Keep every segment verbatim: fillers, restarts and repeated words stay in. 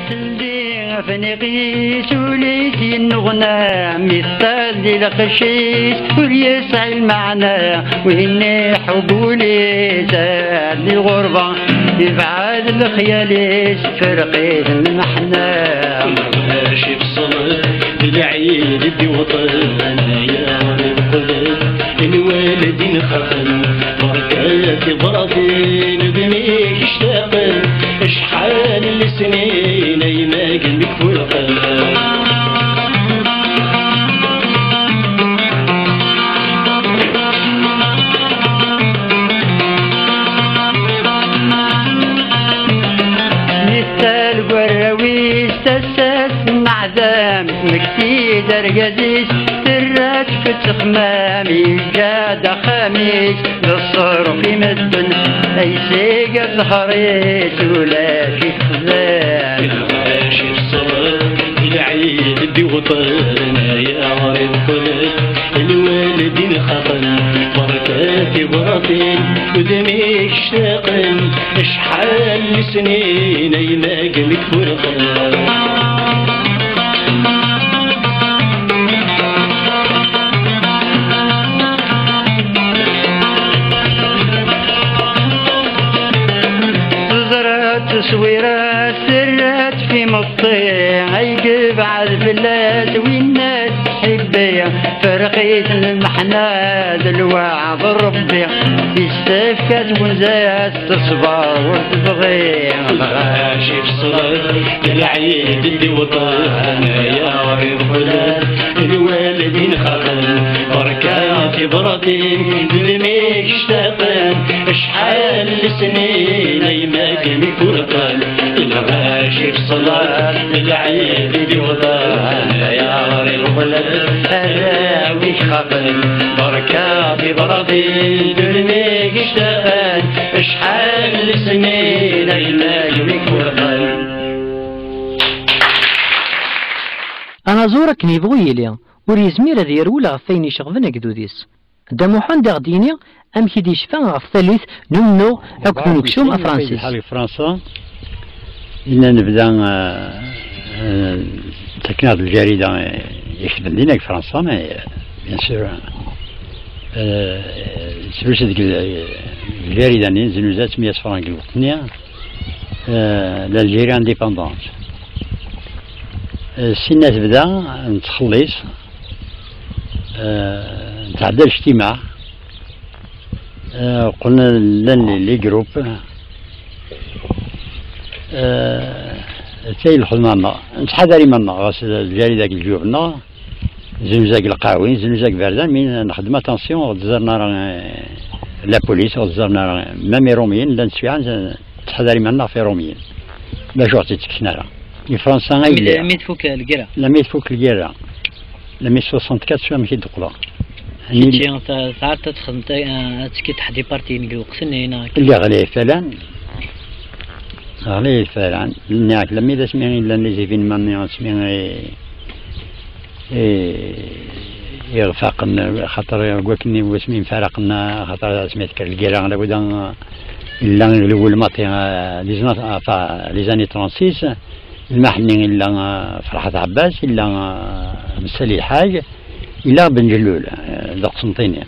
سلي فنقيس وليتي النغنى مثال القشيش وليسعى المعنى وهني حبولي زاد الغربة يبعد الخياليس فرقي المحنى ماشي بصمت العيد دي وطن يا القلب الوالدين خفن بركات براتين بنيك اشتاقن اشحال السنين ايما قلبك والقلب مكتي درقزيس ترات كت خمامي جاد خميس للصر في مدن اي سيق الهريس ولا في خزان ماشي الصبر العيد دي وطننا يا عريض قلب الوالدين خطن بركاتي براتين ودميك اشتاقن اشحال سنين ايما قلبك فرقان تصويرات سرات في مطيع يقب على البلاد والناس حبية فرقيت المحناد الوعظ ربي يستفكت ونزات تصبر وتبغي ماشي بصدر العيد اللي وطن يا عريض قلب الوالدين خطن بركاتي براتين دميك اشتاقن اشحال سنين ايما قلبك فرقان الماشي بصلاة العيد اللي وطن يا عريض قلب الراوي خطن بركاتي براتين دميك اشتاقن اشحال سنين ايما قلبك فرقان أنا زورك نيبغي يلي وريزمير ذي يرولا فين يشغفن أكدوديس دا محمد غديني أم كي شفا غف ثالث نمنو أكو نكشوم أفرانسيس حالي فرنسا إلا نبدا تكنات الجريدة يخدم لينا فرنسا ما بيان سور سبيش ديك الجريدة ننزل زات مية فرانك الوطنية لالجيري انديباندونت السنة تبدا نتخلص نتعدى الاجتماع قلنا لان لي جروب تاي الخدمة نتحضري منا غاس الجريدة الجوبنا زنوزاك القاوين زنوزاك باردان من نخدم اتونسيون تزرنا لا بوليس تزرنا مامي روميين لا نسفيان تحضري منا في روميين باش وقت تكشنا راه فرنسا غير ميت فوك القرا لا ميت فوك القرا لا ميت ستة وستين شو ماشي دقلا كي انت ساعات تخدم تسكي تحدي بارتي نقول قسني هنا اللي غلي فلان غلي فلان ناك لما اذا سمعني لا نزيفين ماني سمعني يغفقنا خاطر قلتني واسمين فرقنا خاطر سميت القرا على بدا الا الاول ماطي لي زاني ثلاثة وستين المحني إلا فرحة عباس إلا مسالي الحاج إلا بن جلول ذا قسنطيني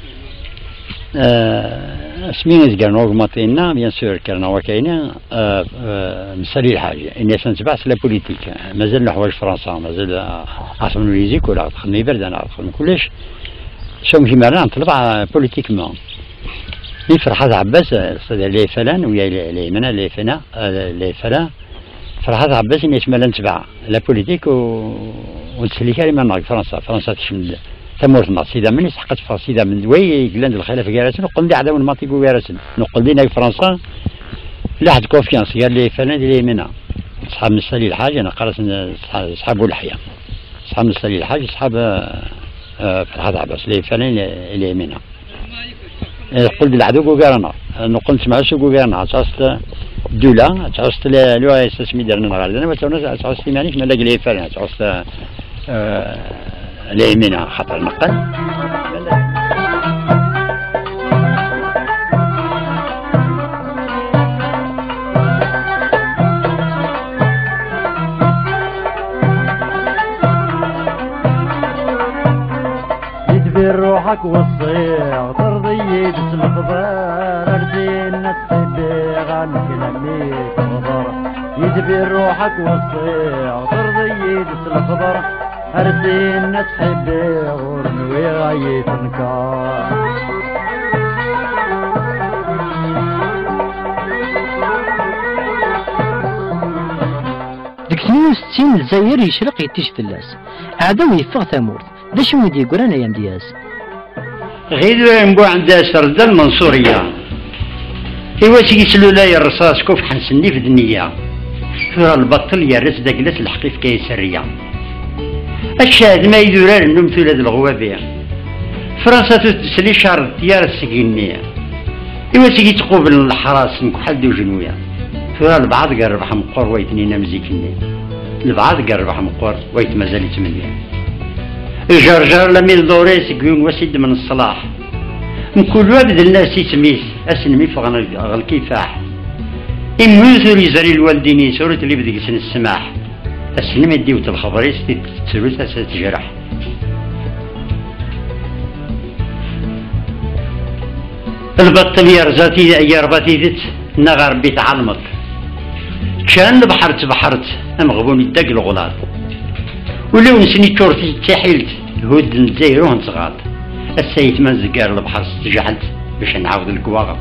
اسمين إذا كانوا غماطينا بيان سور كانوا وكاينين مسالي الحاج إني سنتبعث لا بوليتيك مازال نحواج فرنسا مازال عاصم نوليزيك ولا خدمي برد أنا خدم كلش شو مشي مرة نطلع بوليتيكمون لي فرحة عباس لي فلان ويا لي منا لي فنا لي فلان فرحات عباس إني يسمى نتبع لا بوليتيك ونتسلي كلمة ناق فرنسا فرنسا تشمل ثمورتنا سيدا من يسحقت في سيدا من وي قلنا الخلاف كارثة نقول لي عداون ماتيكو كارثة نقول لي ناق فرنسا لا حد كونفيانس قال لي فلان لي منا صحاب نسالي الحاج أنا قرأت صحاب الحياة صحاب نسالي الحاج صحاب فرحات عباس لي فلان لي منا قلت العدو كوكارنا نقول نسمع شو كوكارنا عصاصت دولا تعوست لو اسمي درنا غاردنا وتونا تعوست مانيش مالا قلي فعلا تعوست اليمين خطر نقل روحك والصيغ ترضي جسم الخضار أرزين تحبي غانك لمي تغضر يدبي روحك والصيغ ترضي جسم الخضر أرزين تحبي غورنوي غاية نكار ديك ثمانية وستين الجزائر يشرق يتيش فلاس عدو يفغ ثمورت دا شنو يدي يقولان ايام دياز غير نبو عندها سرد المنصورية إوا تيسلو لا الرصاص كوف حنسني في الدنيا فيها البطل يرس داكلاس الحقيف كيسرية الشاهد ما يدوران النوم ثلاث الغوابية فرنسا تتسلي شهر ديار السكينية إوا تيجي تقوبل الحراس مكحل دو جنوية فيها البعض قربح مقور ويتنينا مزيكني البعض قربح مقور ويت مازال يتمنى جرجر لميل دوريس كيون وسيد من الصلاح من كل وابد الناس يسميس اسنمي فغن الكفاح إموثر يزري الوالدين سورة اللي بدك سن السماح اسنمي ديوت الخبريس تتسلوس تجرح البطل يرزاتي اي رباتي ذت نغر بيت علمك كان بحرت بحرت ام غبوني الدق الغلاط ولو نسني تورتي تحيلت هود نزيرو نصغاط السيد من زقار البحر استجعلت باش نعاود الكواغط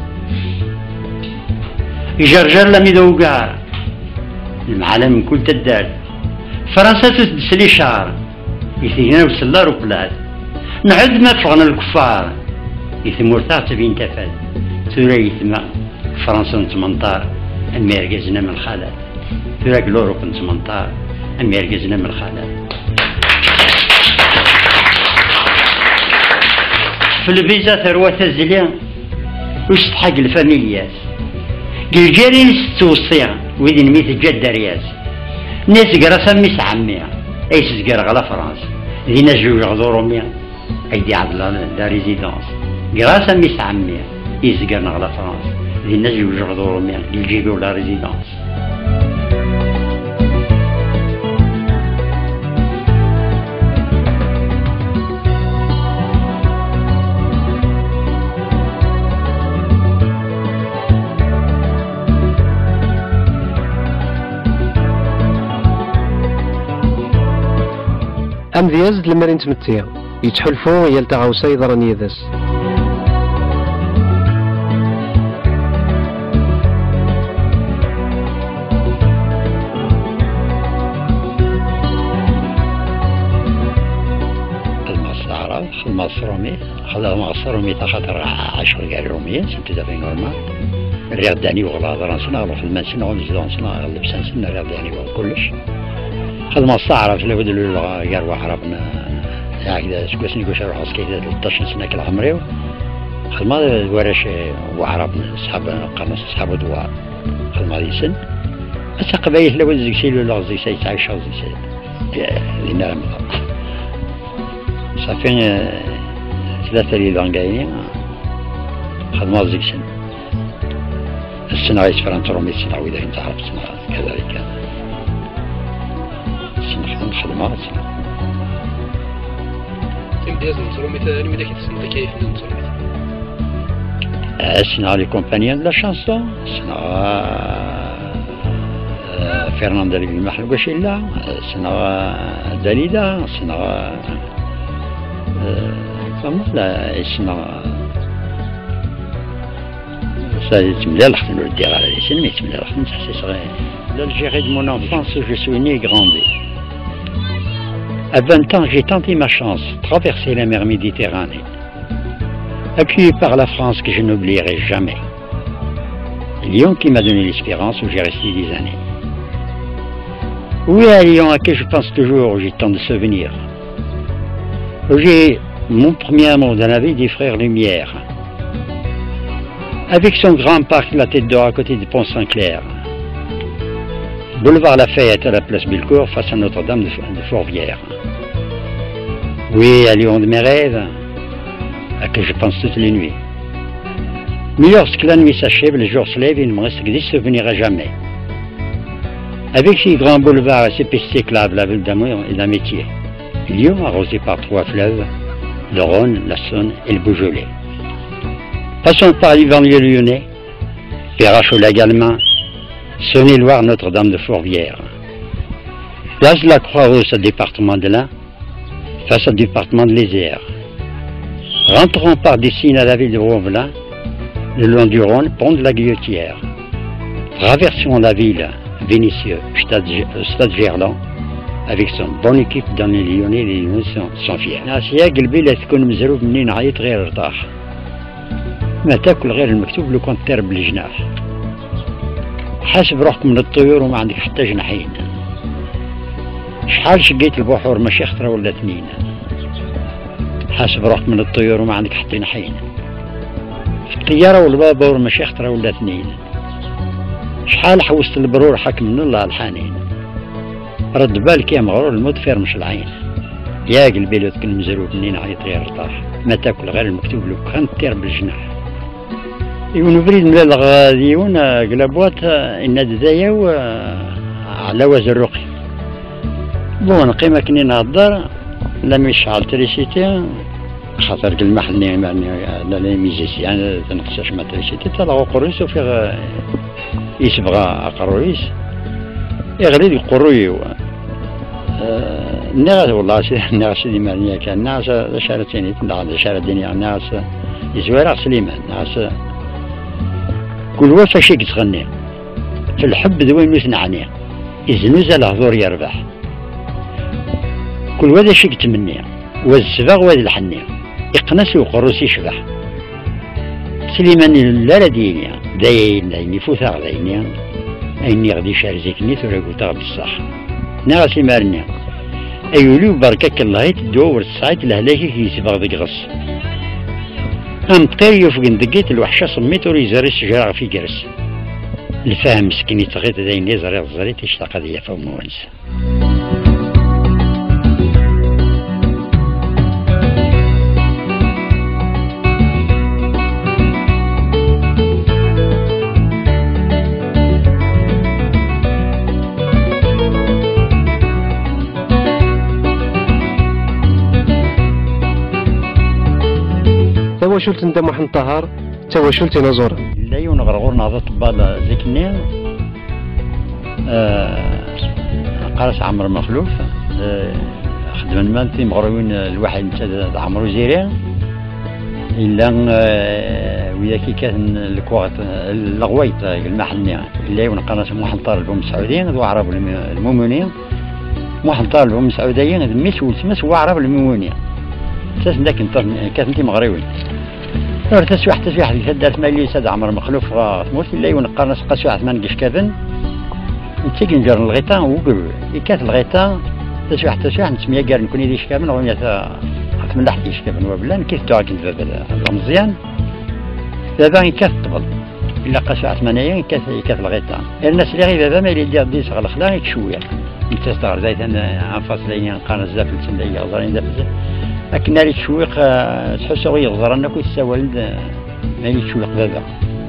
يجرجر لم يذوقار المعلم كل تدال فرنسا تدسلي شهر يثينا وسلار وبلاد نعد ما فغنا الكفار يثمور تاعت بين تفاد ثورة يثما فرنسا نتمنطار أميركزنا من الخالات ثورة الأوروب نتمنطار أميركزنا من الخالات في الفيزا ثروة الزليان وستحق الفاميليات الجاري نستوصيها ويدين ميت جد رياس ناس قرا سميس عمية اي سزقر غلا فرنسا ذي ناس جوج غضورو ايدي عدلا دا ريزيدونس قرا سميس عمية اي سزقر غلا فرنسا ذي ناس جوج غضورو يجيبو لا ريزيدونس أم ذياز لما نتمتيا يتحلفوا يلتغوا سيدرا يدس المصارى المصرومي خذ المصرومي تخاطر عشر قال روميين سنت دابين نورمال الرياض داني وغلا دراسنا نروح المنسنا ونزلونسنا غلب سنسنا الرياض داني وكلش خدمة الصعرة في الود اللي قال وحربنا هكذا سكوسني كوش أروح أسكيت ثلاثة عشر سنة كل عمري خدمة ورش وحربنا أصحاب قرن أصحاب دوار خدمة ذي سن بس قبيل لو زيك سيلو لا زيك سيل تعيش زيك سيل لنا رمضان صافين ثلاثة اللي ذانقاينين خدمة زيك سن السنة يسفران ترومي السنة وإذا كنت عرفت السنة كذلك خدمات امتياز نصرو مثلا ماذا كيتسنى كيف نصرو سنا لي كومبانيون لا شانسون سنا فرناندا لي محل قشيلا سنا داليدا سنا فما لا سنا سايت مليح خدمو دير على لي سن ميت مليح خدمت حسي صغير l'Algérie de mon enfance où je suis né et grandi. À vingt ans, j'ai tenté ma chance, traverser la mer Méditerranée, appuyé par la France que je n'oublierai jamais. Lyon qui m'a donné l'espérance où j'ai resté des années. Oui, à Lyon, à qui je pense toujours, où j'ai tant de souvenirs. Où j'ai mon premier amour dans la vie des frères Lumière. Avec son grand parc, la tête d'or à côté du pont Saint-Clair. Boulevard Lafayette à la place Bellecour face à Notre-Dame de, de Fourvière. Oui, à Lyon de mes rêves, à qui je pense toutes les nuits. Mais lorsque la nuit s'achève, le jour se lève, il ne me reste que des souvenirs à jamais. Avec ces grands boulevards et ces pistes cyclables, la ville d'amour et d'amitié. Lyon, arrosé par trois fleuves, le Rhône, la Saône et le Beaujolais. Passons par les banlieues lyonnais, Perracheau-la-Galmin, Saône-et-Loire, Notre-Dame de Fourvière. Place de la Croix-Rousse au département de l'Ain, face au département de l'Isère. Rentrons par Dessines à la ville de Vaux-en-Velin, le long du Rhône, pont de la Guillotière. Traversons la ville, Vénissieux, Stade, Stade Gerland, avec son bonne équipe dans les Lyonnais, les Lyonnais sont, sont fiers. ناسيا قلبي لا تكون مزروب مني نعيط غير ارتاح. ما تاكل غير المكتوب لو كنت طير بالجناح. حاسب روحك من الطيور وما عندك حتى جناحين. شحال شقيت البحور ماشي خطرة ولا اثنين. حاسب روحك من الطيور وما عندك حتى جناحين. في الطيارة والبابور ماشي خطرة ولا اثنين. شحال حوست البرور حك من الله الحنين. رد بالك يا مغرور الموت فيرمش العين. يا قلبي لو تكون مزروب مني نعيط غير ارتاح. ما تاكل غير المكتوب لو كان طير بالجناح. يون بريد من الغاديون قلبوات إن دزايا على وزن الرقي. بون قيمة كني نهضر لم يشعل تريسيتي خاطر كل محل يعني لا لا ميزيسي يعني تنقصش ما تريسيتي تلغو قرويس وفي يسبغى قرويس يغلي لي قروي الناس والله الناس اللي مالية كان ناس شارتين تندعى شارة الدنيا ناس يزويرا سليمان ناس كل وفا شيك تغني في الحب ذوين يثنعني إذنوز الهضور يربح كل وذا شيك تمني والسباغ وذا الحني يقنس وقروس يشبح سليمان لا لديني داين داين يفوثا غدايني أيني غدي شارزيكني ثورا قلتا بالصح ناغسي مارني أيولي وبركاك الله تدور السايت لهلاكي يسبغ ذيك غص أم طير يوفقن دقيت الوحشة صميت وريزاري الشجرة في جرس الفهم مسكيني تغيت داين يزري الزري تشتاق ذي فوق موانس تواشلت انت محمد طهر تواشلت نزور لا يون غرغور نهضة طبال زيكني آه قارس عمر مخلوف آه خدم المانتي مغروين الواحد نتا عمرو زيري إلا آه ويا كي كان الكوغط الغويط المحلني لا يون قارس محمد طهر البوم السعوديين ذو عرب المؤمنين محمد طهر البوم السعوديين ميس ولتمس هو عرب المؤمنين اساس ذاك كانت مغربي نور تسويح تسويح اللي دارت مالي ساد عمر مخلوف ثموت لا ينقر نسقى سويح ثمان قش كابن نتسكن جار الغيطان وقل كانت الغيطان تسويح تسويح نسميها قال نكون يديش كابن ومية من لحد يش كابن وبلا كيف دعا كنت بابا مزيان بابا كاف طبل إلا قاسوا ثمانية كاف كاف الغيطان الناس اللي غير بابا ما يدير ديس على الخلا يكشويا نتستغر زايد أنا انفصلين قارن زاف السندية غزرين زاف لكن ناري تشويق تحس غير غزرنا كل سوالد ناري تشويق بابا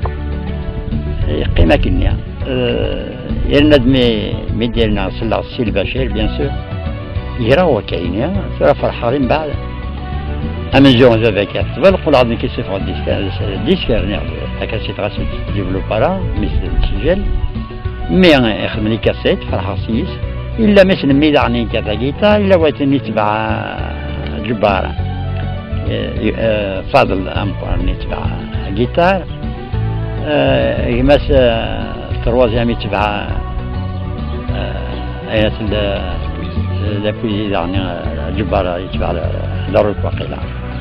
قيمة كنيا يرنا دمي مديرنا صلى السي البشير بيان سور يرى هو كاين ترى فرحانين بعد أما زون زاد كاف بالقول عندي كي سيف عندي ديسكار نعم هكا سيت غاسل ديفلوبا لا مثل السجل مي يخدم لي كاسيت فرحاسيس إلا مثل ميدعني كذا جيتار إلا واتني تبع جبارة فاضل أمبر تبع جيتار يمس تروازيام يتبع آيات لابوزي يعني جبارة يتبع داروك وقيلة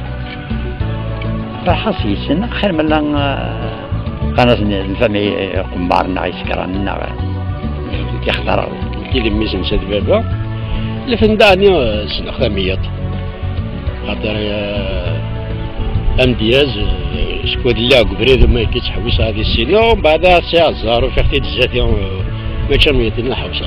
فرحاسيس خير من قناة الفامي قمبارنا يسكرنا يختار كي ميزن سيد بابا الفنداني سنخدميات خاطر امدياز سكواد الله قبريد ما كيتحوس هذه السنة ومن بعد ساعة الزهر وفي حتى الزاتي ما تشميتنا حوس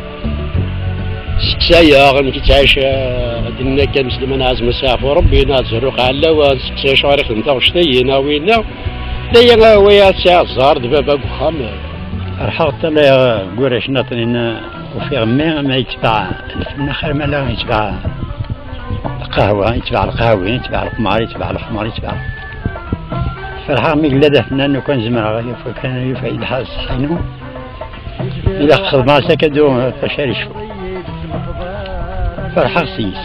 سكسايا غير كيتعايش دنا كان مسلمان عازم ساعة وربي نازل وقال لا سكسايا شواريخ نتا وشتينا وينا دايا ويا ساعة الزهر دبابا بخام رحقت لا قريش ناطرين وفي غمي ما يتبع الفن خير ما لا يتبع القهوة يتبع القهوي يتبع القمار يتبع الحمار يتبع فرحة مقلدة فنان وكان زمرة كان يفعل حاس حينه إذا خدمة سكدو فشاري شو فرحة سيس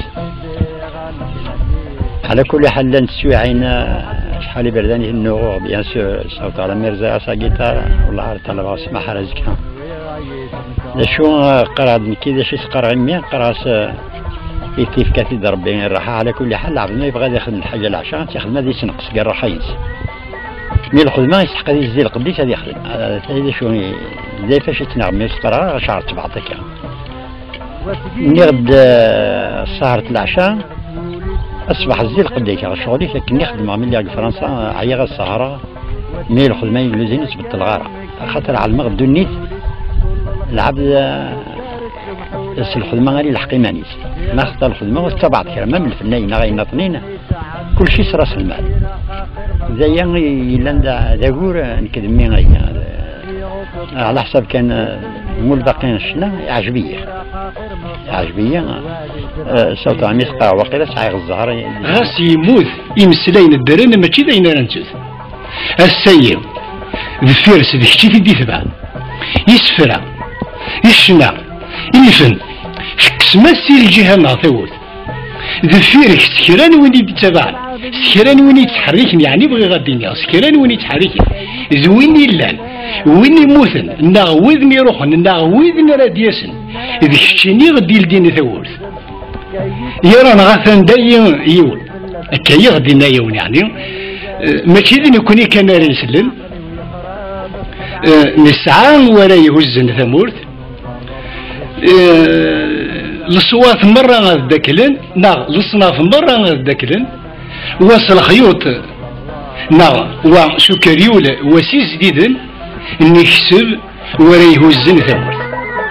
على كل حال لن تسوي عينا شحال برداني النغور بيان سور صوت على ميرزا ساقيتا والله عارف طلبها اسمح رزقها شو قرا كذا شي قرا مية قرا كيف كاتي ربي الراحة. على كل حال العبد ما يبغى ياخذ الحاجة العشاء تاخذ ما يسنقص قال راح ينسى مي الخدمة يسحق هذه الزي القديس هذه يخدم هذا شو زي فاش تنغم يسقرا شعر تبعتك نغد سهرة العشاء أصبح الزي القديس شغلي لكن يخدم عمل لي فرنسا عيا السهرة مي الخدمة يلوزين يثبت الغارة خاطر على المغرب دنيت العبد بس الخدمة غير الحقي مانيس ناخذ الخدمة واستبعد كلام من الفنانين غير ناطنين كل شيء راس المال زي لندا داغور نكدمي غير على حسب كان مول باقيين شنا عجبية عجبية صوت عم يسقى وقيلا سعي الزهر غاس يموت يمسلين الدرن ماشي داينا ننجز السيم الفرس ذيك شي تدي تبع يسفرا يشنا يفن كسماسي الجهة نعطيوت ذفيرك سكران وين يتبعن سكران وين يتحركن يعني بغي غاديني سكران وين يتحركن زوين يلان وين يموتن ناغوذن يروحن ناغوذن رادياسن ذيك الشيني غدي لدين ثورت يرانا غاثن دايا يول كي غدينا يون يعني ماشي ذن يكوني كان ريسلن نسعى ولا يهزن ثمورت لصوات مرة غادكلن نا لصناف مرة غادكلن واصل خيوط نا وسكريول وسيس جديد نكسب ولا يهزن ثمورت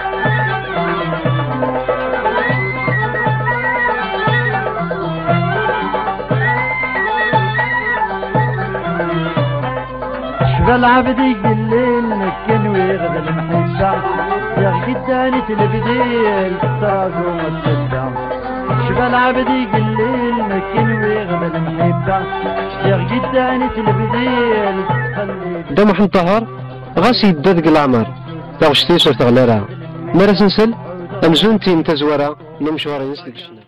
العبد يقلل مسكن ويغذى المحبة يا قداني تلبديل تراكم السدة شبه العبد يقلل مسكن ويغذى المحبة يا قداني تلبديل دا محمد طهر غاس يدد العمر تاغشتي صورت غلارها مرة سنسل أمزون تيم تزورة نمشوار ينسلك